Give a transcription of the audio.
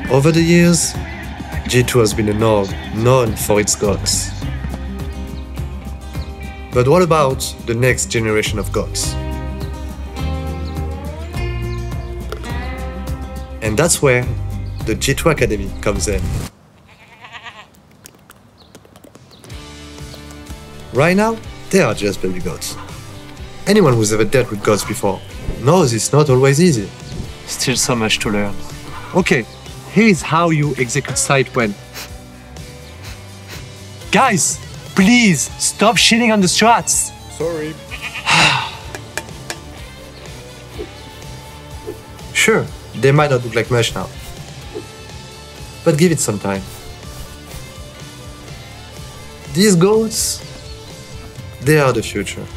Over the years, G2 has been an org known for its gods. But what about the next generation of gods? And that's where the G2 Academy comes in. Right now, they are just baby gods. Anyone who's ever dealt with gods before knows it's not always easy. Still so much to learn. Okay, here's how you execute side when. Guys, please stop shitting on the strats. Sorry. Sure, they might not look like much now, but give it some time. These goats, they are the future.